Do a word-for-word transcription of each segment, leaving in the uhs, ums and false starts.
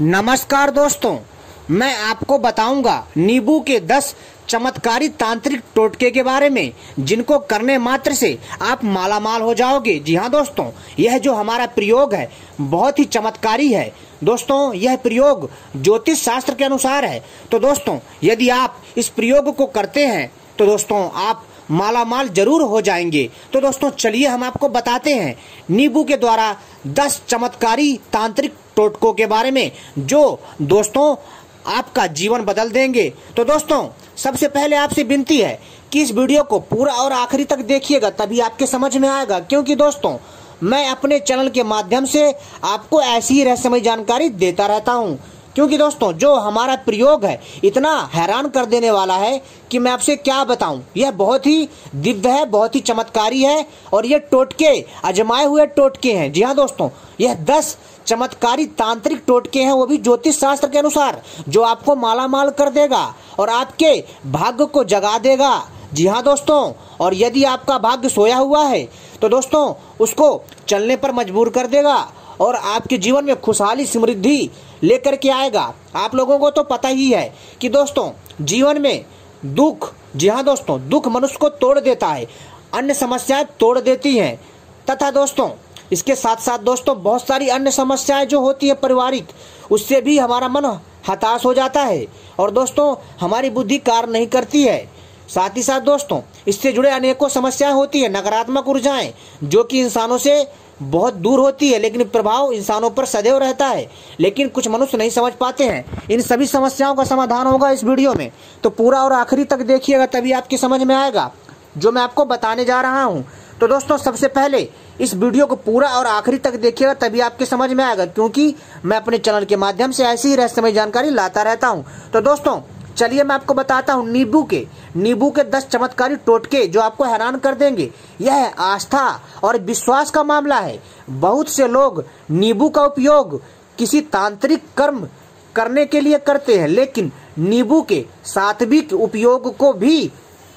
नमस्कार दोस्तों, मैं आपको बताऊंगा नींबू के दस चमत्कारी तांत्रिक टोटके के बारे में जिनको करने मात्र से आप मालामाल हो जाओगे। जी हाँ दोस्तों, यह जो हमारा प्रयोग है बहुत ही चमत्कारी है। दोस्तों, यह प्रयोग ज्योतिष शास्त्र के अनुसार है। तो दोस्तों, यदि आप इस प्रयोग को करते हैं तो दोस्तों आप मालामाल जरूर हो जाएंगे। तो दोस्तों चलिए हम आपको बताते हैं नींबू के द्वारा दस चमत्कारी तांत्रिक टोटकों के बारे में जो दोस्तों आपका जीवन बदल देंगे। तो दोस्तों सबसे पहले आपसे विनती है कि इस वीडियो को पूरा और आखिरी तक देखिएगा, तभी आपके समझ में आएगा। क्योंकि दोस्तों मैं अपने चैनल के माध्यम से आपको ऐसी ही रहस्यमय जानकारी देता रहता हूँ। क्योंकि दोस्तों जो हमारा प्रयोग है इतना हैरान कर देने वाला है कि मैं आपसे क्या बताऊं। यह बहुत ही दिव्य है, बहुत ही चमत्कारी है और ये टोटके आजमाए हुए टोटके हैं। जी हाँ दोस्तों, यह दस चमत्कारी तांत्रिक टोटके हैं, वो भी ज्योतिष शास्त्र के अनुसार, जो आपको मालामाल कर देगा और आपके भाग्य को जगा देगा। जी हाँ दोस्तों, और यदि आपका भाग्य सोया हुआ है तो दोस्तों उसको चलने पर मजबूर कर देगा और आपके जीवन में खुशहाली समृद्धि लेकर के आएगा। आप लोगों को तो पता ही है कि दोस्तों जीवन में दुख, जी हाँ दोस्तों, दुख मनुष्य को तोड़ देता है, अन्य समस्याएं तोड़ देती हैं। तथा दोस्तों इसके साथ साथ दोस्तों बहुत सारी अन्य समस्याएं जो होती है पारिवारिक, उससे भी हमारा मन हताश हो जाता है और दोस्तों हमारी बुद्धि कार्य नहीं करती है। साथ ही साथ दोस्तों इससे जुड़े अनेकों समस्याएं होती है, नकारात्मक ऊर्जाएं जो कि इंसानों से बहुत दूर होती है, लेकिन प्रभाव इंसानों पर सदैव रहता है। लेकिन कुछ मनुष्य नहीं समझ पाते हैं। इन सभी समस्याओं का समाधान होगा इस वीडियो में, तो पूरा और आखिरी तक देखिएगा, तभी आपकी समझ में आएगा जो मैं आपको बताने जा रहा हूं। तो दोस्तों सबसे पहले इस वीडियो को पूरा और आखिरी तक देखिएगा, तभी आपके समझ में आएगा। क्योंकि मैं अपने चैनल के माध्यम से ऐसी ही रहस्यमय जानकारी लाता रहता हूँ। तो दोस्तों चलिए मैं आपको बताता हूँ नींबू के नींबू के दस चमत्कारी टोटके जो आपको हैरान कर देंगे। यह आस्था और विश्वास का मामला है। बहुत से लोग नींबू का उपयोग किसी तांत्रिक कर्म करने के लिए करते हैं, लेकिन नींबू के सात्विक उपयोग को भी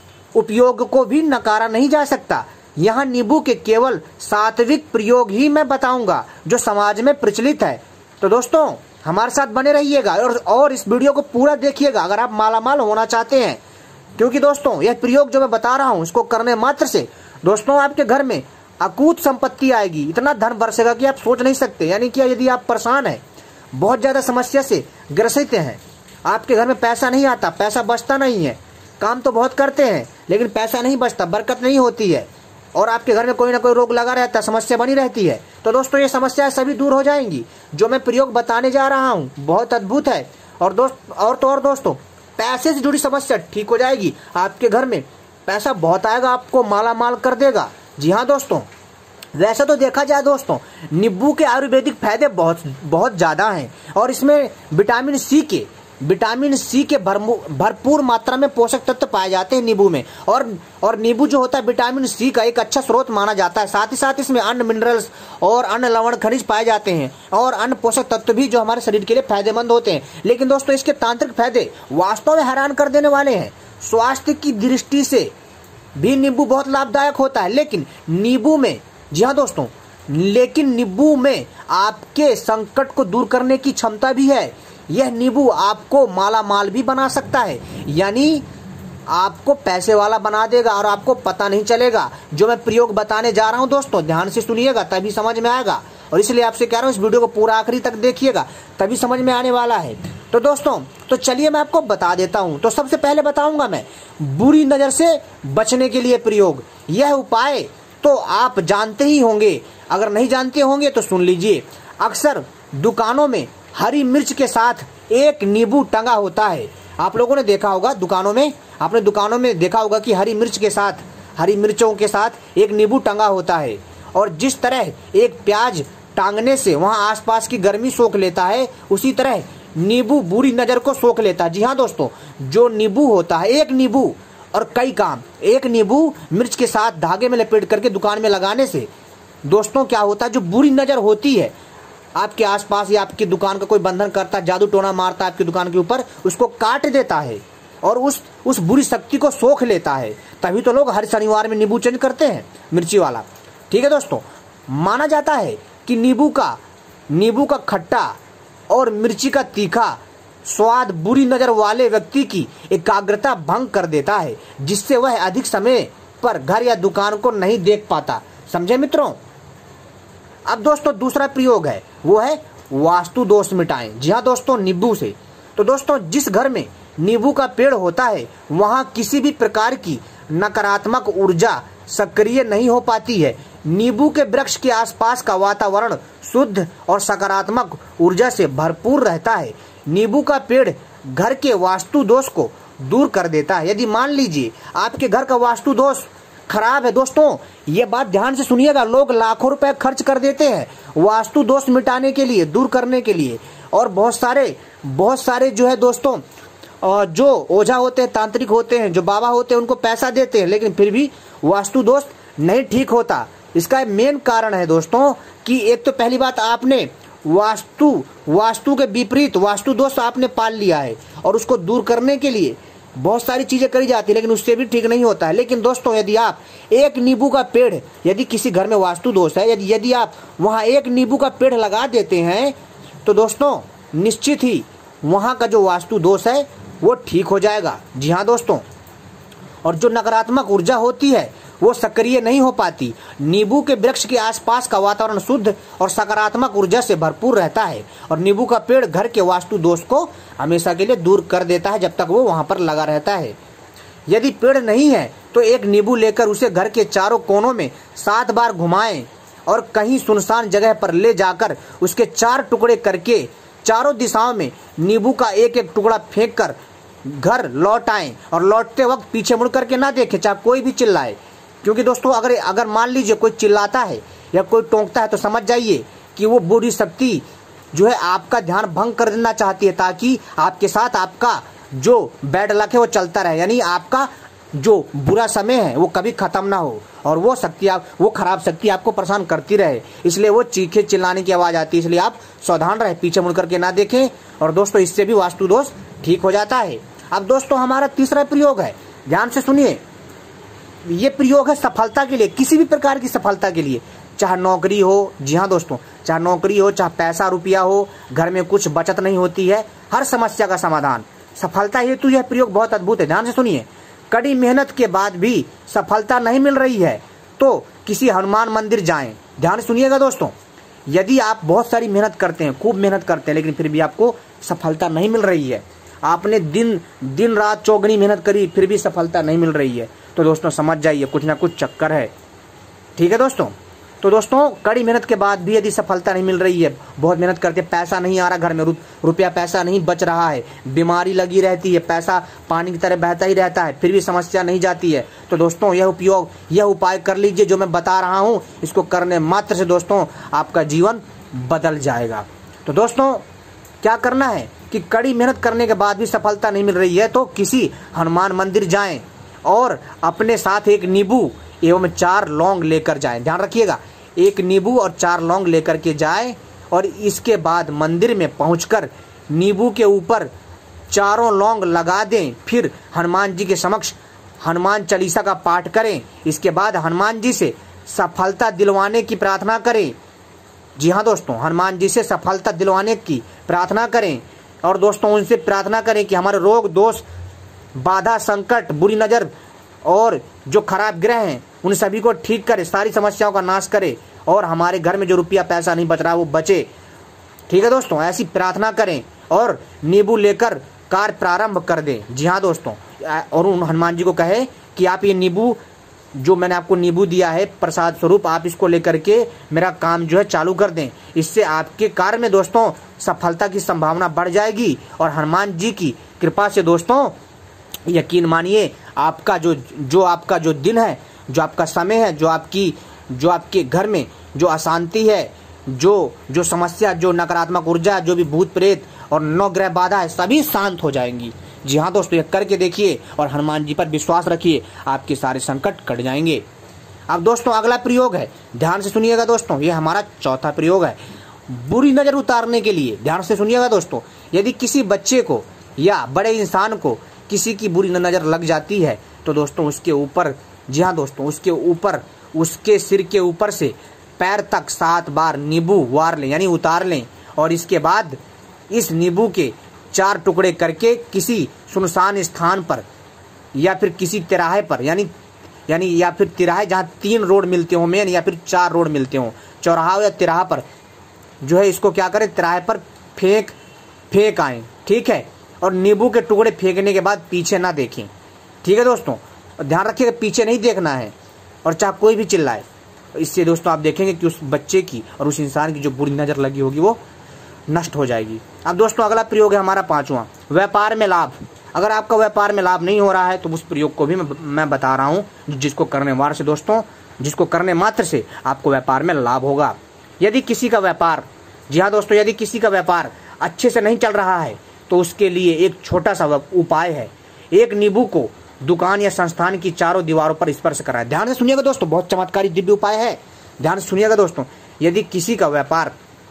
उपयोग को भी नकारा नहीं जा सकता। यहाँ नींबू के केवल सात्विक प्रयोग ही मैं बताऊंगा जो समाज में प्रचलित है। तो दोस्तों हमारे साथ बने रहिएगा और, और इस वीडियो को पूरा देखिएगा अगर आप मालामाल होना चाहते हैं। क्योंकि दोस्तों यह प्रयोग जो मैं बता रहा हूँ इसको करने मात्र से दोस्तों आपके घर में अकूत संपत्ति आएगी, इतना धन बरसेगा कि आप सोच नहीं सकते। यानी कि यदि आप परेशान हैं, बहुत ज्यादा समस्या से ग्रसित हैं, आपके घर में पैसा नहीं आता, पैसा बचता नहीं है, काम तो बहुत करते हैं लेकिन पैसा नहीं बचता, बरकत नहीं होती है और आपके घर में कोई ना कोई रोग लगा रहता है, समस्या बनी रहती है, तो दोस्तों ये समस्याएं सभी दूर हो जाएंगी। जो मैं प्रयोग बताने जा रहा हूँ बहुत अद्भुत है और दोस्त और तो और दोस्तों पैसे से जुड़ी समस्या ठीक हो जाएगी। आपके घर में पैसा बहुत आएगा, आपको माला माल कर देगा। जी हाँ दोस्तों, वैसे तो देखा जाए दोस्तों नींबू के आयुर्वेदिक फायदे बहुत बहुत ज्यादा हैं और इसमें विटामिन सी के विटामिन सी के भरपूर मात्रा में पोषक तत्व पाए जाते हैं नींबू में। और और नींबू जो होता है विटामिन सी का एक अच्छा स्रोत माना जाता है। साथ ही साथ इसमें अन्य मिनरल्स और अन्य लवण खनिज पाए जाते हैं और अन्य पोषक तत्व भी जो हमारे शरीर के लिए फायदेमंद होते हैं। लेकिन दोस्तों इसके तांत्रिक फायदे वास्तव में हैरान कर देने वाले हैं। स्वास्थ्य की दृष्टि से भी नींबू बहुत लाभदायक होता है। लेकिन नींबू में, जी हाँ दोस्तों, लेकिन नींबू में आपके संकट को दूर करने की क्षमता भी है। यह नींबू आपको माला माल भी बना सकता है, यानी आपको पैसे वाला बना देगा और आपको पता नहीं चलेगा। जो मैं प्रयोग बताने जा रहा हूं दोस्तों ध्यान से सुनिएगा, तभी समझ में आएगा। और इसलिए आपसे कह रहा हूं इस वीडियो को पूरा आखिरी तक देखिएगा, तभी समझ में आने वाला है। तो दोस्तों तो चलिए मैं आपको बता देता हूं। तो सबसे पहले बताऊंगा मैं बुरी नजर से बचने के लिए प्रयोग। यह उपाय तो आप जानते ही होंगे, अगर नहीं जानते होंगे तो सुन लीजिए। अक्सर दुकानों में हरी मिर्च के साथ एक नींबू टंगा होता है। आप लोगों ने देखा होगा दुकानों में, आपने दुकानों में देखा होगा कि हरी मिर्च के साथ हरी मिर्चों के साथ एक नींबू टंगा होता है। और जिस तरह एक प्याज टांगने से वहां आसपास की गर्मी सोख लेता है, उसी तरह नींबू बुरी नजर को सोख लेता है। जी हाँ दोस्तों, जो नींबू होता है, एक नींबू और कई काम, एक नींबू मिर्च के साथ धागे में लपेट करके दुकान में लगाने से दोस्तों क्या होता है, जो बुरी नजर होती है आपके आसपास या आपकी दुकान का कोई बंधन करता है, जादू टोना मारता है आपकी दुकान के ऊपर, उसको काट देता है और उस उस बुरी शक्ति को सोख लेता है। तभी तो लोग हर शनिवार में नींबू चेंज करते हैं, मिर्ची वाला। ठीक है दोस्तों, माना जाता है कि नींबू का नींबू का खट्टा और मिर्ची का तीखा स्वाद बुरी नजर वाले व्यक्ति की एकाग्रता भंग कर देता है, जिससे वह अधिक समय पर घर या दुकान को नहीं देख पाता। समझे मित्रों। अब दोस्तों दूसरा प्रयोग है, वो है वास्तु दोष मिटाएं। जी हाँ दोस्तों, नींबू से। तो दोस्तों जिस घर में नींबू का पेड़ होता है वहाँ किसी भी प्रकार की नकारात्मक ऊर्जा सक्रिय नहीं हो पाती है। नींबू के वृक्ष के आसपास का वातावरण शुद्ध और सकारात्मक ऊर्जा से भरपूर रहता है। नींबू का पेड़ घर के वास्तु दोष को दूर कर देता है। यदि मान लीजिए आपके घर का वास्तु दोष खराब है, दोस्तों ये बात ध्यान से सुनिएगा, लोग लाखों रुपए खर्च कर देते हैं वास्तु दोष मिटाने के लिए, दूर करने के लिए, और बहुत सारे बहुत सारे जो है दोस्तों जो ओझा होते हैं, तांत्रिक होते हैं, जो बाबा होते हैं, उनको पैसा देते हैं, लेकिन फिर भी वास्तु दोष नहीं ठीक होता। इसका मेन कारण है दोस्तों कि एक तो पहली बात, आपने वास्तु वास्तु के विपरीत वास्तु दोष आपने पाल लिया है, और उसको दूर करने के लिए बहुत सारी चीजें करी जाती है, लेकिन उससे भी ठीक नहीं होता है। लेकिन दोस्तों यदि आप एक नींबू का पेड़, यदि किसी घर में वास्तु दोष है, यदि यदि आप वहां एक नींबू का पेड़ लगा देते हैं तो दोस्तों निश्चित ही वहां का जो वास्तु दोष है वो ठीक हो जाएगा। जी हाँ दोस्तों, और जो नकारात्मक ऊर्जा होती है वो सक्रिय नहीं हो पाती। नींबू के वृक्ष के आसपास का वातावरण शुद्ध और सकारात्मक ऊर्जा से भरपूर रहता है, और नींबू का पेड़ घर के वास्तु दोष को हमेशा के लिए दूर कर देता है, जब तक वो वहां पर लगा रहता है। यदि पेड़ नहीं है तो एक नींबू लेकर उसे घर के चारों कोनों में सात बार घुमाएं और कहीं सुनसान जगह पर ले जाकर उसके चार टुकड़े करके चारों दिशाओं में नींबू का एक एक टुकड़ा फेंक कर घर लौट आएं, और लौटते वक्त पीछे मुड़ करके ना देखें, चाहे कोई भी चिल्लाए। क्योंकि दोस्तों अगर अगर मान लीजिए कोई चिल्लाता है या कोई टोंकता है तो समझ जाइए कि वो बुरी शक्ति जो है आपका ध्यान भंग कर देना चाहती है, ताकि आपके साथ आपका जो बैड लक है वो चलता रहे, यानी आपका जो बुरा समय है वो कभी खत्म ना हो, और वो शक्ति आप वो खराब शक्ति आपको परेशान करती रहे। इसलिए वो चीखे चिल्लाने की आवाज आती है, इसलिए आप सावधान रहे, पीछे मुड़ करके ना देखें, और दोस्तों इससे भी वास्तु दोष ठीक हो जाता है। अब दोस्तों हमारा तीसरा प्रयोग है, ध्यान से सुनिए, ये प्रयोग है सफलता के लिए, किसी भी प्रकार की सफलता के लिए, चाहे नौकरी हो। जी हाँ दोस्तों, चाहे नौकरी हो, चाहे पैसा रुपया हो, घर में कुछ बचत नहीं होती है, हर समस्या का समाधान सफलता हेतु यह प्रयोग बहुत अद्भुत है। ध्यान से सुनिए, कड़ी मेहनत के बाद भी सफलता नहीं मिल रही है तो किसी हनुमान मंदिर जाएं। ध्यान से सुनिएगा दोस्तों, यदि आप बहुत सारी मेहनत करते हैं, खूब मेहनत करते हैं, लेकिन फिर भी आपको सफलता नहीं मिल रही है, आपने दिन दिन रात चौगनी मेहनत करी फिर भी सफलता नहीं मिल रही है, तो दोस्तों समझ जाइए कुछ ना कुछ चक्कर है। ठीक है दोस्तों, तो दोस्तों कड़ी मेहनत के बाद भी यदि सफलता नहीं मिल रही है, बहुत मेहनत करते, पैसा नहीं आ रहा घर में, रुपया पैसा नहीं बच रहा है, बीमारी लगी रहती है, पैसा पानी की तरह बहता ही रहता है, फिर भी समस्या नहीं जाती है, तो दोस्तों यह उपयोग यह उपाय कर लीजिए जो मैं बता रहा हूँ। इसको करने मात्र से दोस्तों आपका जीवन बदल जाएगा। तो दोस्तों क्या करना है कि कड़ी मेहनत करने के बाद भी सफलता नहीं मिल रही है तो किसी हनुमान मंदिर जाएं और अपने साथ एक नींबू एवं चार लौंग लेकर जाएं। ध्यान रखिएगा, एक नींबू और चार लौंग लेकर के जाएं, और इसके बाद मंदिर में पहुंचकर नींबू के ऊपर चारों लौंग लगा दें, फिर हनुमान जी के समक्ष हनुमान चालीसा का पाठ करें। इसके बाद हनुमान जी से सफलता दिलवाने की प्रार्थना करें। जी हाँ दोस्तों, हनुमान जी से सफलता दिलवाने की प्रार्थना करें, और दोस्तों उनसे प्रार्थना करें कि हमारे रोग दोष बाधा संकट बुरी नजर और जो खराब ग्रह हैं उन सभी को ठीक करे, सारी समस्याओं का नाश करे, और हमारे घर में जो रुपया पैसा नहीं बच रहा वो बचे। ठीक है दोस्तों, ऐसी प्रार्थना करें और नींबू लेकर कार्य प्रारंभ कर दें। जी हाँ दोस्तों, और उन हनुमान जी को कहे कि आप ये नींबू जो मैंने आपको नींबू दिया है प्रसाद स्वरूप, आप इसको लेकर के मेरा काम जो है चालू कर दें। इससे आपके कार्य में दोस्तों सफलता की संभावना बढ़ जाएगी, और हनुमान जी की कृपा से दोस्तों यकीन मानिए आपका जो जो आपका जो दिन है, जो आपका समय है, जो आपकी जो आपके घर में जो अशांति है, जो जो समस्या, जो नकारात्मक ऊर्जा, जो भी भूत प्रेत और नौ ग्रह बाधा है, सभी शांत हो जाएंगी। जी हाँ दोस्तों, ये करके देखिए और हनुमान जी पर विश्वास रखिए, आपके सारे संकट कट जाएंगे। अब दोस्तों अगला प्रयोग है, ध्यान से सुनिएगा दोस्तों, ये हमारा चौथा प्रयोग है बुरी नजर उतारने के लिए। ध्यान से सुनिएगा दोस्तों, यदि किसी बच्चे को या बड़े इंसान को किसी की बुरी नजर लग जाती है तो दोस्तों उसके ऊपर, जी हाँ दोस्तों, उसके ऊपर उसके सिर के ऊपर से पैर तक सात बार नींबू वार लें, यानी उतार लें, और इसके बाद इस नींबू के चार टुकड़े करके किसी सुनसान स्थान पर या फिर किसी तिराहे पर, यानी यानी या फिर तिराहे जहाँ तीन रोड मिलते हो मेन, या फिर चार रोड मिलते हो, चौराहा या तिराहा पर जो है इसको क्या करें, तिराहे पर फेंक फेंक आए। ठीक है, और नींबू के टुकड़े फेंकने के बाद पीछे ना देखें। ठीक है दोस्तों, ध्यान रखिएगा पीछे नहीं देखना है, और चाहे कोई भी चिल्लाए। इससे दोस्तों आप देखेंगे कि उस बच्चे की और उस इंसान की जो बुरी नज़र लगी होगी वो नष्ट हो जाएगी। अब दोस्तों अगला प्रयोग है हमारा पांचवा, व्यापार में लाभ। अगर आपका व्यापार में लाभ नहीं हो रहा है तो उस प्रयोग को भी मैं, मैं बता रहा हूँ, जिसको करने मात्र से दोस्तों जिसको करने मात्र से आपको व्यापार में लाभ होगा। यदि किसी का व्यापार, जी हाँ दोस्तों, यदि किसी का व्यापार अच्छे से नहीं चल रहा है तो उसके लिए एक छोटा सा उपाय है, एक नींबू को दुकान या संस्थान की चारों दीवारों पर स्पर्श कराएं। ध्यान से सुनिएगा दोस्तों, बहुत चमत्कारी दिव्य उपाय है, ध्यान से सुनिएगा दोस्तों। यदि किसी का व्यापार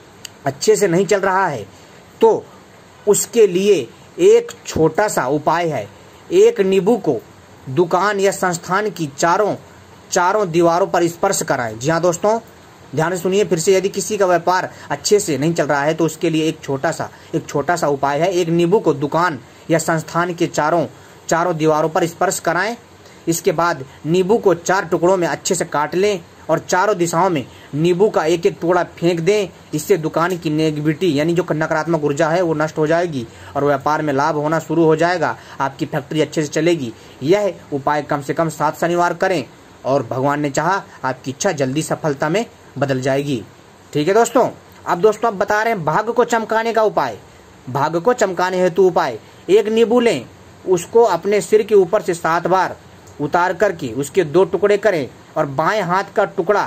अच्छे से नहीं चल रहा है तो उसके लिए एक छोटा सा उपाय है, एक नींबू को दुकान या संस्थान की चारों चारों दीवारों पर स्पर्श कराएं। जी हाँ दोस्तों, ध्यान से सुनिए फिर से। यदि किसी का व्यापार अच्छे से नहीं चल रहा है तो उसके लिए एक छोटा सा एक छोटा सा उपाय है, एक नींबू को दुकान या संस्थान के चारों चारों दीवारों पर स्पर्श कराएं। इसके बाद नींबू को चार टुकड़ों में अच्छे से काट लें और चारों दिशाओं में नींबू का एक एक टुकड़ा फेंक दें। इससे दुकान की नेगेटिविटी यानी जो नकारात्मक ऊर्जा है वो नष्ट हो जाएगी और व्यापार में लाभ होना शुरू हो जाएगा। आपकी फैक्ट्री अच्छे से चलेगी। यह उपाय कम से कम सात शनिवार करें और भगवान ने चाहा आपकी इच्छा जल्दी सफलता में बदल जाएगी। ठीक है दोस्तों। अब दोस्तों आप बता रहे हैं भाग्य को चमकाने का उपाय। भाग्य को चमकाने हेतु उपाय, एक नींबू लें, उसको अपने सिर के ऊपर से सात बार उतार करके उसके दो टुकड़े करें और बाएं हाथ का टुकड़ा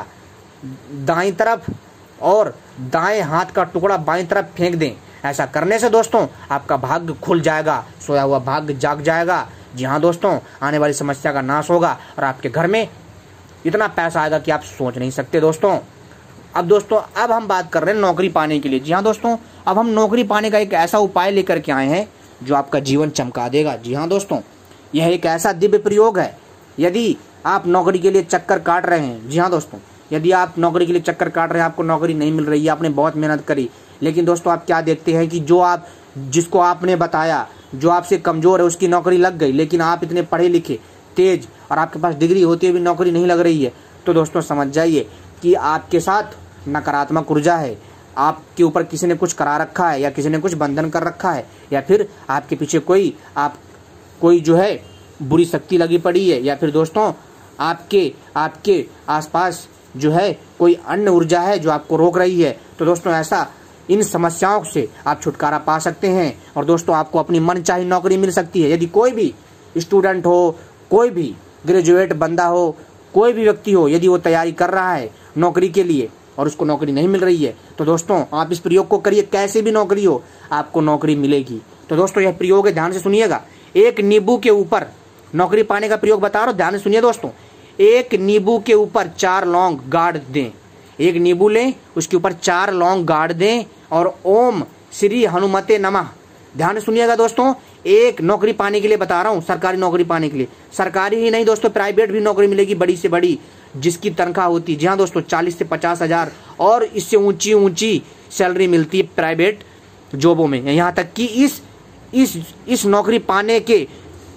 दाईं तरफ और दाएं हाथ का टुकड़ा बाईं तरफ फेंक दें। ऐसा करने से दोस्तों आपका भाग्य खुल जाएगा, सोया हुआ भाग्य जाग जाएगा। जी हाँ दोस्तों, आने वाली समस्या का नाश होगा और आपके घर में इतना पैसा आएगा कि आप सोच नहीं सकते दोस्तों। अब दोस्तों अब हम बात कर रहे हैं नौकरी पाने के लिए। जी हाँ दोस्तों, अब हम नौकरी पाने का एक ऐसा उपाय लेकर के आए हैं जो आपका जीवन चमका देगा। जी हाँ दोस्तों, यह एक ऐसा दिव्य प्रयोग है। यदि आप नौकरी के लिए चक्कर काट रहे हैं, जी हाँ दोस्तों, यदि आप नौकरी के लिए चक्कर काट रहे हैं, आपको नौकरी नहीं मिल रही है, आपने बहुत मेहनत करी, लेकिन दोस्तों आप क्या देखते हैं कि जो आप जिसको आपने बताया जो आपसे कमजोर है उसकी नौकरी लग गई, लेकिन आप इतने पढ़े लिखे तेज और आपके पास डिग्री होती हुई भी नौकरी नहीं लग रही है, तो दोस्तों समझ जाइए कि आपके साथ नकारात्मक ऊर्जा है। आपके ऊपर किसी ने कुछ करा रखा है या किसी ने कुछ बंधन कर रखा है, या फिर आपके पीछे कोई आप कोई जो है बुरी शक्ति लगी पड़ी है, या फिर दोस्तों आपके आपके आसपास जो है कोई अन्य ऊर्जा है जो आपको रोक रही है। तो दोस्तों ऐसा इन समस्याओं से आप छुटकारा पा सकते हैं और दोस्तों आपको अपनी मनचाही नौकरी मिल सकती है। यदि कोई भी स्टूडेंट हो, कोई भी ग्रेजुएट बंदा हो, कोई भी व्यक्ति हो, यदि वो तैयारी कर रहा है नौकरी के लिए और उसको नौकरी नहीं मिल रही है, तो दोस्तों आप इस प्रयोग को करिए। कैसे भी नौकरी हो आपको नौकरी मिलेगी। तो दोस्तों यह प्रयोग है, ध्यान से सुनिएगा। एक नींबू के ऊपर नौकरी पाने का प्रयोग बता रहा हूँ, ध्यान से सुनिए दोस्तों। एक नींबू के ऊपर चार लौंग गाड़ दें। एक नींबू लें, उसके ऊपर चार लौंग गाड़ दें और ओम श्री हनुमते नमः। ध्यान से सुनिएगा दोस्तों, एक नौकरी पाने के लिए बता रहा हूँ, सरकारी नौकरी पाने के लिए। सरकारी ही नहीं दोस्तों, प्राइवेट भी नौकरी मिलेगी, बड़ी से बड़ी, जिसकी तनख्वाह होती है, जी हाँ दोस्तों, चालीस से पचास हजार और इससे ऊंची ऊंची सैलरी मिलती है प्राइवेट जॉबों में। यहाँ तक कि इस इस इस नौकरी पाने के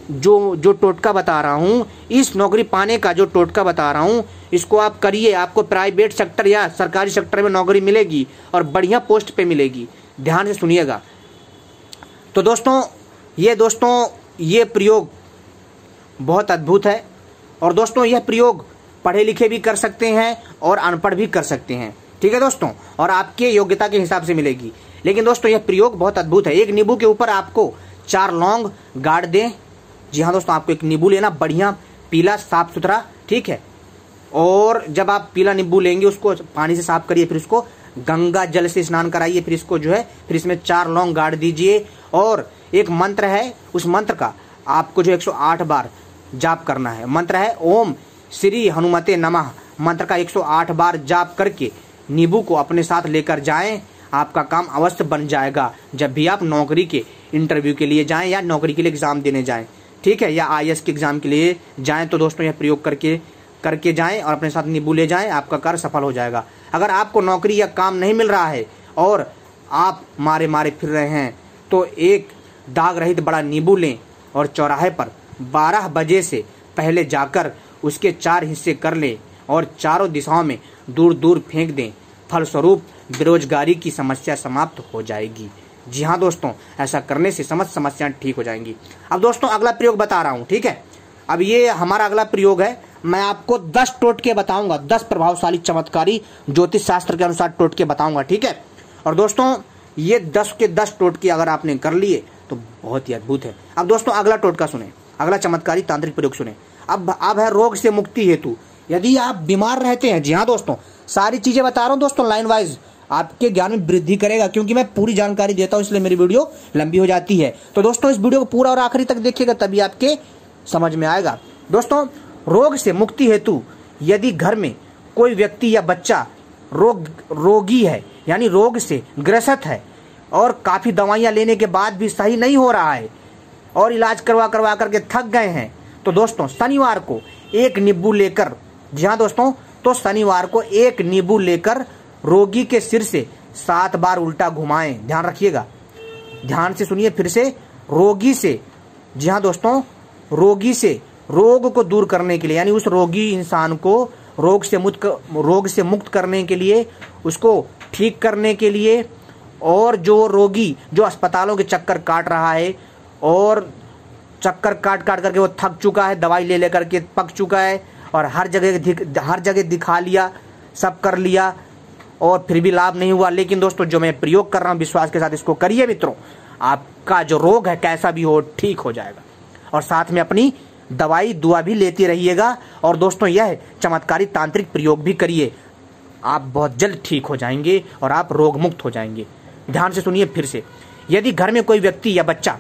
जो जो टोटका बता रहा हूँ, इस नौकरी पाने का जो टोटका बता रहा हूँ, इसको आप करिए, आपको प्राइवेट सेक्टर या सरकारी सेक्टर में नौकरी मिलेगी और बढ़िया पोस्ट पे मिलेगी। ध्यान से सुनिएगा। तो दोस्तों ये दोस्तों ये प्रयोग बहुत अद्भुत है और दोस्तों यह प्रयोग पढ़े लिखे भी कर सकते हैं और अनपढ़ भी कर सकते हैं। ठीक है दोस्तों, और आपके योग्यता के हिसाब से मिलेगी। लेकिन दोस्तों यह प्रयोग बहुत अद्भुत है। एक नींबू के ऊपर आपको चार लौंग गाड़ दें। जी हाँ दोस्तों, आपको एक नींबू लेना, बढ़िया पीला साफ सुथरा, ठीक है। और जब आप पीला नींबू लेंगे उसको पानी से साफ करिए, फिर उसको गंगा जल से स्नान कराइए, फिर इसको जो है फिर इसमें चार लौंग गाड़ दीजिए। और एक मंत्र है, उस मंत्र का आपको जो एक सौ आठ बार जाप करना है। मंत्र है ओम श्री हनुमते नमः। मंत्र का एक सौ आठ बार जाप करके नींबू को अपने साथ लेकर जाएं, आपका काम अवश्य बन जाएगा। जब भी आप नौकरी के इंटरव्यू के लिए जाएं या नौकरी के लिए एग्जाम देने जाएं, ठीक है, या आई ए एस के एग्जाम के लिए जाएं, तो दोस्तों यह प्रयोग करके करके जाएं और अपने साथ नींबू ले जाएं, आपका कार्य सफल हो जाएगा। अगर आपको नौकरी या काम नहीं मिल रहा है और आप मारे मारे फिर रहे हैं तो एक दाग रहित बड़ा नींबू लें और चौराहे पर बारह बजे से पहले जाकर उसके चार हिस्से कर लें और चारों दिशाओं में दूर दूर फेंक दें। फलस्वरूप बेरोजगारी की समस्या समाप्त हो जाएगी। जी हाँ दोस्तों, ऐसा करने से समस्त समस्याएं ठीक हो जाएंगी। अब दोस्तों अगला प्रयोग बता रहा हूँ, ठीक है। अब ये हमारा अगला प्रयोग है। मैं आपको दस टोटके बताऊंगा, दस प्रभावशाली चमत्कारी ज्योतिष शास्त्र के अनुसार टोटके बताऊंगा, ठीक है। और दोस्तों ये दस के दस टोटके अगर आपने कर लिए तो बहुत ही अद्भुत है। अब दोस्तों अगला टोटका सुने, अगला चमत्कारी तांत्रिक प्रयोग सुने। अब अब है रोग से मुक्ति हेतु। यदि आप बीमार रहते हैं, जी हाँ दोस्तों, सारी चीजें बता रहा हूँ दोस्तों लाइन वाइज, आपके ज्ञान में वृद्धि करेगा, क्योंकि मैं पूरी जानकारी देता हूं इसलिए मेरी वीडियो लंबी हो जाती है। तो दोस्तों इस वीडियो को पूरा और आखिरी तक देखिएगा, तभी आपके समझ में आएगा। दोस्तों रोग से मुक्ति हेतु यदि घर में कोई व्यक्ति या बच्चा रोग रोगी है, यानी रोग से ग्रसित है और काफी दवाइयां लेने के बाद भी सही नहीं हो रहा है और इलाज करवा करवा करके थक गए हैं, तो दोस्तों शनिवार को एक नींबू लेकर, जी हाँ दोस्तों, तो शनिवार को एक नींबू लेकर रोगी के सिर से सात बार उल्टा घुमाएं। ध्यान रखिएगा, ध्यान से सुनिए फिर से। रोगी से, जी हाँ दोस्तों, रोगी से रोग को दूर करने के लिए, यानी उस रोगी इंसान को रोग से मुक्त रोग से मुक्त करने के लिए, उसको ठीक करने के लिए, और जो रोगी जो अस्पतालों के चक्कर काट रहा है और चक्कर काट काट करके वो थक चुका है, दवाई ले लेकर के पक चुका है और हर जगह हर जगह दिखा लिया, सब कर लिया और फिर भी लाभ नहीं हुआ। लेकिन दोस्तों जो मैं प्रयोग कर रहा हूं, विश्वास के साथ इसको करिए मित्रों, आपका जो रोग है कैसा भी हो ठीक हो जाएगा। और साथ में अपनी दवाई दुआ भी लेते रहिएगा। और दोस्तों यह चमत्कारी तांत्रिक प्रयोग भी करिए, आप बहुत जल्द ठीक हो जाएंगे और आप रोग मुक्त हो जाएंगे। ध्यान से सुनिए फिर से। यदि घर में कोई व्यक्ति या बच्चा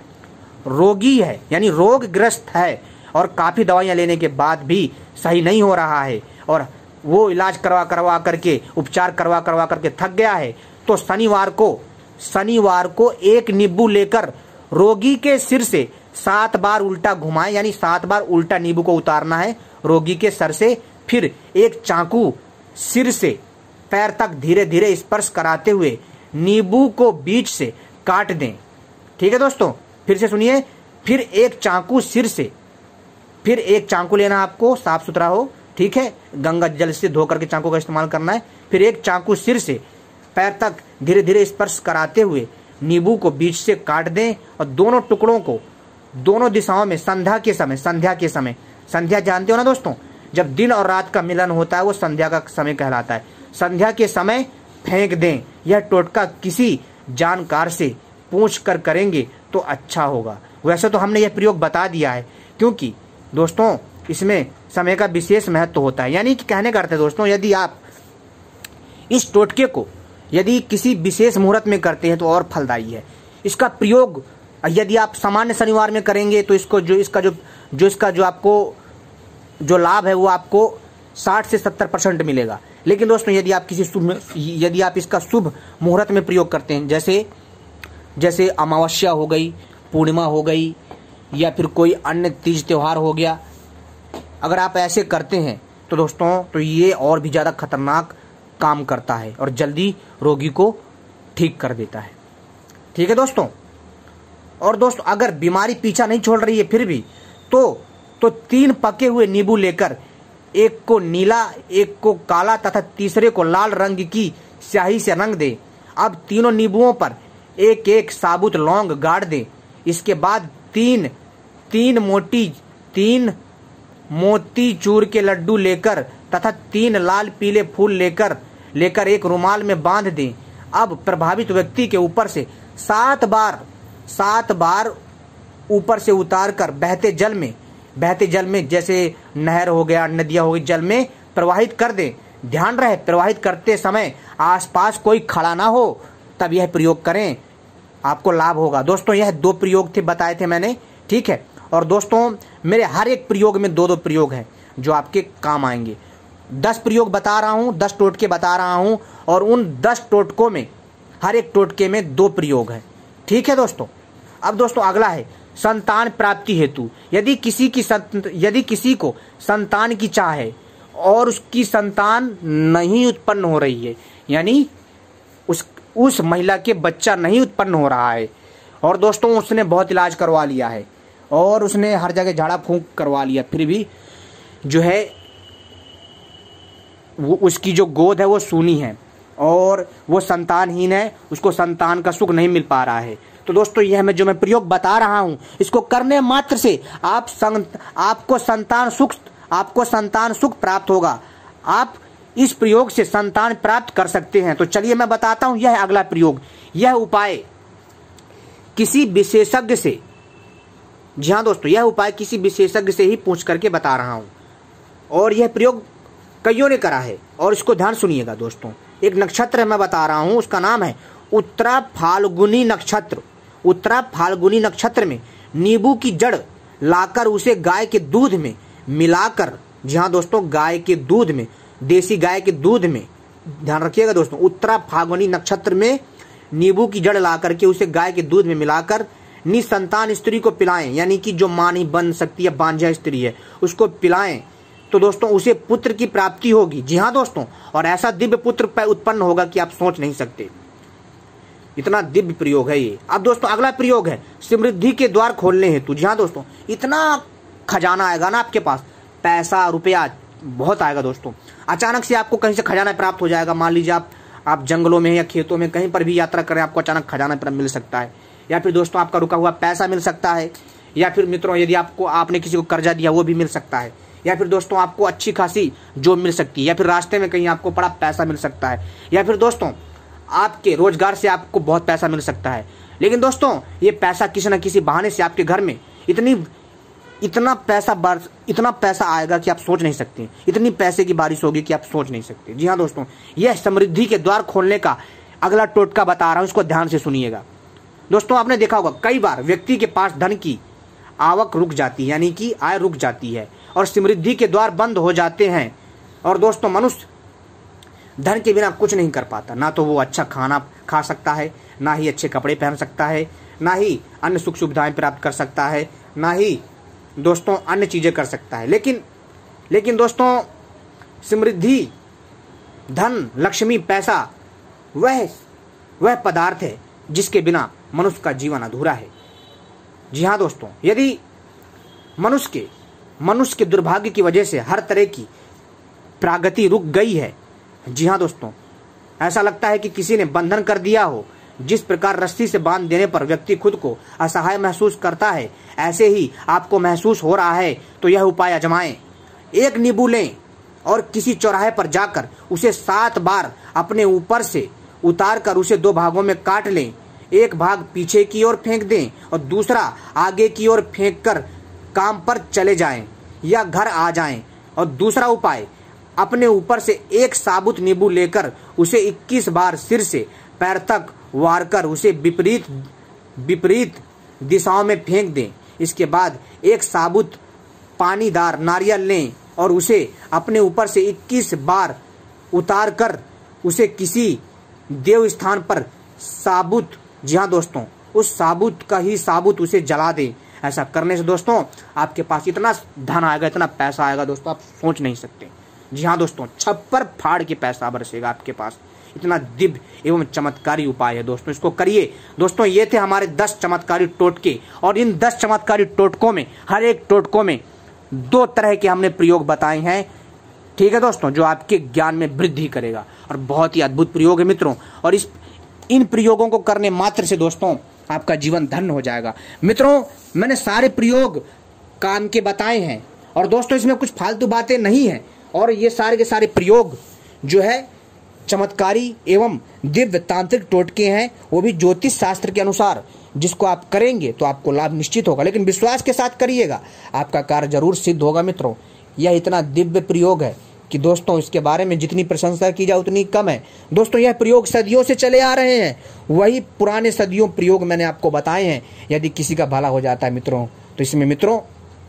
रोगी है, यानी रोगग्रस्त है और काफी दवाइयां लेने के बाद भी सही नहीं हो रहा है और वो इलाज करवा करवा करके उपचार करवा करवा करके थक गया है, तो शनिवार को शनिवार को एक नींबू लेकर रोगी के सिर से सात बार उल्टा घुमाएं, यानी सात बार उल्टा नींबू को उतारना है रोगी के सर से। फिर एक चाकू सिर से पैर तक धीरे धीरे स्पर्श कराते हुए नींबू को बीच से काट दें। ठीक है दोस्तों, फिर से सुनिए। फिर एक चाकू सिर से, फिर एक चाकू लेना आपको, साफ सुथरा हो, ठीक है, गंगा जल से धो करके चाकू का इस्तेमाल करना है। फिर एक चाकू सिर से पैर तक धीरे धीरे स्पर्श कराते हुए नींबू को बीच से काट दें और दोनों टुकड़ों को दोनों दिशाओं में संध्या के समय संध्या के समय संध्या जानते हो ना दोस्तों, जब दिन और रात का मिलन होता है वो संध्या का समय कहलाता है। संध्या के समय फेंक दें। यह टोटका किसी जानकार से पूछ कर करेंगे तो अच्छा होगा। वैसे तो हमने यह प्रयोग बता दिया है, क्योंकि दोस्तों इसमें समय का विशेष महत्व होता है। यानी कि कहने का अर्थ है दोस्तों, यदि आप इस टोटके को यदि किसी विशेष मुहूर्त में करते हैं तो और फलदायी है। इसका प्रयोग यदि आप सामान्य शनिवार में करेंगे तो इसको जो इसका जो जो इसका जो आपको जो लाभ है वो आपको साठ से सत्तर परसेंट मिलेगा। लेकिन दोस्तों यदि आप किसी शुभ यदि आप इसका शुभ मुहूर्त में प्रयोग करते हैं, जैसे जैसे अमावस्या हो गई, पूर्णिमा हो गई, या फिर कोई अन्य तीज त्योहार हो गया, अगर आप ऐसे करते हैं तो दोस्तों तो ये और भी ज़्यादा खतरनाक काम करता है और जल्दी रोगी को ठीक कर देता है। ठीक है दोस्तों। और दोस्तों अगर बीमारी पीछा नहीं छोड़ रही है फिर भी तो तो तीन पके हुए नींबू लेकर एक को नीला, एक को काला तथा तीसरे को लाल रंग की स्याही से रंग दे। अब तीनों नींबुओं पर एक एक साबुत लौंग गाड़ दे। इसके बाद तीन तीन मोटी तीन मोती चूर के लड्डू लेकर तथा तीन लाल पीले फूल लेकर लेकर एक रुमाल में बांध दें। अब प्रभावित व्यक्ति के ऊपर से सात बार सात बार ऊपर से उतार कर बहते जल में बहते जल में जैसे नहर हो गया, नदियां हो गई, जल में प्रवाहित कर दें। ध्यान रहे प्रवाहित करते समय आसपास कोई खड़ा ना हो, तब यह प्रयोग करें, आपको लाभ होगा। दोस्तों यह दो प्रयोग थे बताए थे मैंने, ठीक है। और दोस्तों मेरे हर एक प्रयोग में दो दो प्रयोग हैं जो आपके काम आएंगे। दस प्रयोग बता रहा हूं, दस टोटके बता रहा हूं और उन दस टोटकों में हर एक टोटके में दो प्रयोग है। ठीक है दोस्तों। अब दोस्तों अगला है संतान प्राप्ति हेतु। यदि किसी की यदि किसी को संतान की चाह है और उसकी संतान नहीं उत्पन्न हो रही है, यानी उस उस महिला के बच्चा नहीं उत्पन्न हो रहा है। और दोस्तों उसने बहुत इलाज करवा लिया है और उसने हर जगह झाड़ा फूंक करवा लिया, फिर भी जो है वो उसकी जो गोद है वो सूनी है और वो संतानहीन है, उसको संतान का सुख नहीं मिल पा रहा है। तो दोस्तों यह मैं जो मैं प्रयोग बता रहा हूं, इसको करने मात्र से आप संत, आपको संतान सुख आपको संतान सुख प्राप्त होगा। आप इस प्रयोग से संतान प्राप्त कर सकते हैं। तो चलिए मैं बताता हूं, यह अगला प्रयोग। यह उपाय किसी विशेषज्ञ से, जी हाँ दोस्तों, यह उपाय किसी विशेषज्ञ से ही पूछ करके बता रहा हूं और यह प्रयोग कईयों ने करा है। और इसको ध्यान सुनिएगा दोस्तों। एक नक्षत्र मैं बता रहा हूं, उसका नाम है उत्तरा फाल्गुनी नक्षत्र। उत्तरा फाल्गुनी नक्षत्र में नींबू की जड़ लाकर उसे गाय के दूध में मिलाकर, जी हाँ दोस्तों, गाय के दूध में, देसी गाय के दूध में, ध्यान रखिएगा दोस्तों, उत्तरा फाल्गुनी नक्षत्र में नींबू की जड़ ला करके उसे गाय के दूध में मिलाकर निसंतान स्त्री को पिलाएं, यानी कि जो मां नहीं बन सकती है, बांझा स्त्री है, उसको पिलाएं, तो दोस्तों उसे पुत्र की प्राप्ति होगी। जी हाँ दोस्तों, और ऐसा दिव्य पुत्र उत्पन्न होगा कि आप सोच नहीं सकते। इतना दिव्य प्रयोग है ये। अब दोस्तों अगला प्रयोग है समृद्धि के द्वार खोलने हेतु। जी हाँ दोस्तों, इतना खजाना आएगा ना आपके पास, पैसा रुपया बहुत आएगा दोस्तों। अचानक से आपको कहीं से खजाना प्राप्त हो जाएगा। मान लीजिए आप आप जंगलों में या खेतों में कहीं पर भी यात्रा करें, आपको अचानक खजाना प्राप्त मिल सकता है। या फिर दोस्तों आपका रुका हुआ पैसा मिल सकता है। या फिर मित्रों यदि आपको आपने किसी को कर्जा दिया वो भी मिल सकता है। या फिर दोस्तों आपको अच्छी खासी जॉब मिल सकती है। या फिर रास्ते में कहीं आपको बड़ा पैसा मिल सकता है। या फिर दोस्तों आपके रोजगार से आपको बहुत पैसा मिल सकता है। लेकिन दोस्तों ये पैसा किसी न किसी बहाने से आपके घर में इतनी इतना पैसा बार इतना पैसा आएगा कि आप सोच नहीं सकते। इतनी पैसे की बारिश होगी कि आप सोच नहीं सकते। जी हाँ दोस्तों, यह समृद्धि के द्वार खोलने का अगला टोटका बता रहा हूं, इसको ध्यान से सुनिएगा। दोस्तों आपने देखा होगा कई बार व्यक्ति के पास धन की आवक रुक जाती है, यानी कि आय रुक जाती है और समृद्धि के द्वार बंद हो जाते हैं। और दोस्तों मनुष्य धन के बिना कुछ नहीं कर पाता। ना तो वो अच्छा खाना खा सकता है, ना ही अच्छे कपड़े पहन सकता है, ना ही अन्य सुख सुविधाएं प्राप्त कर सकता है, ना ही दोस्तों अन्य चीजें कर सकता है। लेकिन लेकिन दोस्तों समृद्धि, धन, लक्ष्मी, पैसा वह वह पदार्थ है जिसके बिना मनुष्य का जीवन अधूरा है। जी हाँ दोस्तों, यदि मनुष्य के मनुष्य के दुर्भाग्य की वजह से हर तरह की प्रगति रुक गई है, जी हाँ दोस्तों, ऐसा लगता है कि किसी ने बंधन कर दिया हो। जिस प्रकार रस्सी से बांध देने पर व्यक्ति खुद को असहाय महसूस करता है, ऐसे ही आपको महसूस हो रहा है तो यह उपाय आजमाएं। एक नींबू लें और किसी चौराहे पर जाकर उसे सात बार अपने ऊपर से उतार कर उसे दो भागों में काट लें। एक भाग पीछे की ओर फेंक दें और दूसरा आगे की ओर फेंक कर काम पर चले जाएं या घर आ जाएं। और दूसरा उपाय, अपने ऊपर से एक साबुत नींबू लेकर उसे इक्कीस बार सिर से पैर तक वार कर उसे विपरीत विपरीत दिशाओं में फेंक दें। इसके बाद एक साबुत पानीदार नारियल लें और उसे अपने ऊपर से इक्कीस बार उतार कर उसे किसी देव स्थान पर साबुत, जी हाँ दोस्तों, उस साबुत का ही साबुत उसे जला दें। ऐसा करने से दोस्तों आपके पास इतना धन आएगा, इतना पैसा आएगा दोस्तों, आप सोच नहीं सकते। जी हाँ दोस्तों, छप्पर फाड़ के पैसा बरसेगा आपके पास। इतना दिव्य एवं चमत्कारी उपाय है दोस्तों, इसको करिए। दोस्तों ये थे हमारे दस चमत्कारी टोटके और इन दस चमत्कारी टोटकों में, हर एक टोटकों में दो तरह के हमने प्रयोग बताए हैं, ठीक है दोस्तों, जो आपके ज्ञान में वृद्धि करेगा और बहुत ही अद्भुत प्रयोग है मित्रों। और इस इन प्रयोगों को करने मात्र से दोस्तों आपका जीवन धन्य हो जाएगा। मित्रों मैंने सारे प्रयोग काम के बताए हैं और दोस्तों इसमें कुछ फालतू बातें नहीं है। और ये सारे के सारे प्रयोग जो है चमत्कारी एवं दिव्य तांत्रिक टोटके हैं, वो भी ज्योतिष शास्त्र के अनुसार, जिसको आप करेंगे तो आपको लाभ निश्चित होगा। लेकिन विश्वास के साथ करिएगा, आपका कार्य जरूर सिद्ध होगा मित्रों। यह इतना दिव्य प्रयोग है कि दोस्तों इसके बारे में जितनी प्रशंसा की जाए उतनी कम है। दोस्तों यह प्रयोग सदियों से चले आ रहे हैं, वही पुराने सदियों प्रयोग मैंने आपको बताए हैं। यदि किसी का भला हो जाता है मित्रों तो इसमें मित्रों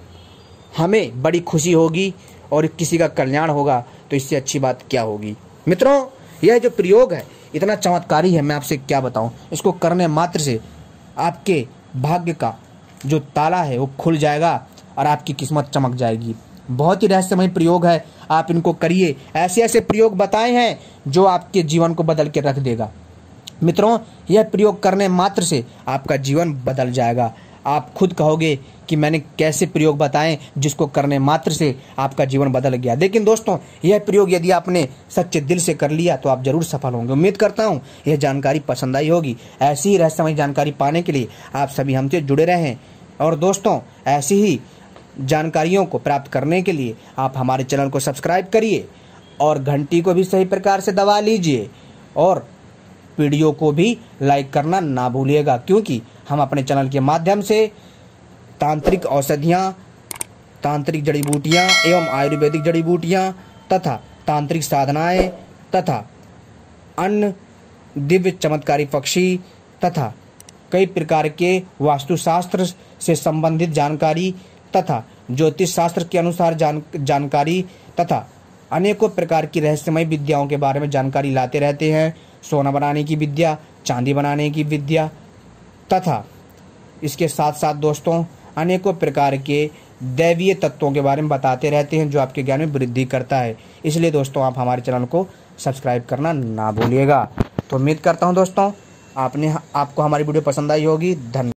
हमें बड़ी खुशी होगी और किसी का कल्याण होगा तो इससे अच्छी बात क्या होगी। मित्रों यह जो प्रयोग है इतना चमत्कारी है, मैं आपसे क्या बताऊं। इसको करने मात्र से आपके भाग्य का जो ताला है वो खुल जाएगा और आपकी किस्मत चमक जाएगी। बहुत ही रहस्यमय प्रयोग है, आप इनको करिए। ऐसे ऐसे प्रयोग बताए हैं जो आपके जीवन को बदल के रख देगा। मित्रों, यह प्रयोग करने मात्र से आपका जीवन बदल जाएगा। आप खुद कहोगे कि मैंने कैसे प्रयोग बताएं जिसको करने मात्र से आपका जीवन बदल गया। लेकिन दोस्तों, यह प्रयोग यदि आपने सच्चे दिल से कर लिया तो आप जरूर सफल होंगे। उम्मीद करता हूं यह जानकारी पसंद आई होगी। ऐसी ही रहस्यमय जानकारी पाने के लिए आप सभी हमसे जुड़े रहें। और दोस्तों, ऐसी ही जानकारियों को प्राप्त करने के लिए आप हमारे चैनल को सब्सक्राइब करिए और घंटी को भी सही प्रकार से दबा लीजिए और वीडियो को भी लाइक करना ना भूलिएगा, क्योंकि हम अपने चैनल के माध्यम से तांत्रिक औषधियाँ, तांत्रिक जड़ी बूटियाँ एवं आयुर्वेदिक जड़ी बूटियाँ तथा तांत्रिक साधनाएं तथा अन्य दिव्य चमत्कारी पक्षी तथा कई प्रकार के वास्तुशास्त्र से संबंधित जानकारी तथा ज्योतिष शास्त्र के अनुसार जान जानकारी तथा अनेकों प्रकार की रहस्यमय विद्याओं के बारे में जानकारी लाते रहते हैं। सोना बनाने की विद्या, चांदी बनाने की विद्या तथा इसके साथ साथ दोस्तों अनेकों प्रकार के दैवीय तत्वों के बारे में बताते रहते हैं जो आपके ज्ञान में वृद्धि करता है। इसलिए दोस्तों, आप हमारे चैनल को सब्सक्राइब करना ना भूलिएगा। तो उम्मीद करता हूं दोस्तों आपने आपको हमारी वीडियो पसंद आई होगी। धन्यवाद।